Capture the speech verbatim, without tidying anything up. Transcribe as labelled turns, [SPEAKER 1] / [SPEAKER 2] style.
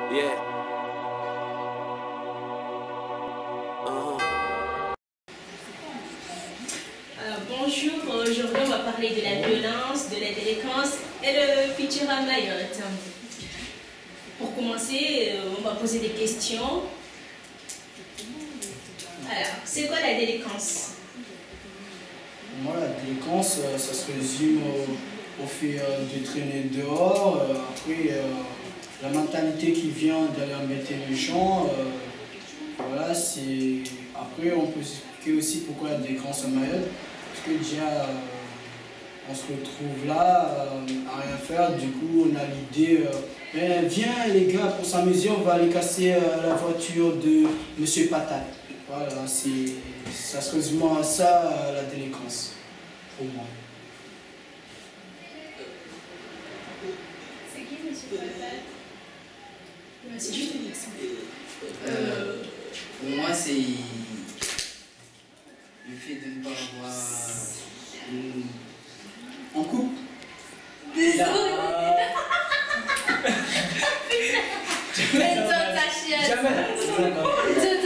[SPEAKER 1] Yeah. Uh-huh.
[SPEAKER 2] Euh, bonjour, aujourd'hui on va parler de la violence, de la délinquance et le futur à Mayotte. Pour commencer, on va poser des questions. Alors, c'est quoi la délinquance?
[SPEAKER 3] Moi, la délinquance, ça se résume au, au fait euh, de traîner dehors. Euh, après, euh, la mentalité qui vient d'aller embêter les gens. Euh, voilà, c'est. Après, on peut expliquer aussi pourquoi la délinquance à Mayotte. Parce que déjà, euh, on se retrouve là euh, à rien faire. Du coup, on a l'idée. Euh, ben, viens les gars, pour s'amuser, on va aller casser euh, la voiture de Monsieur Patate. Voilà, ça se résume à ça, la délinquance, pour moi.
[SPEAKER 2] C'est qui Monsieur Patate? C'est juste un exemple.
[SPEAKER 4] Euh, pour moi, c'est le fait de ne pas avoir une... en couple.
[SPEAKER 2] Désolé.
[SPEAKER 4] Jamais.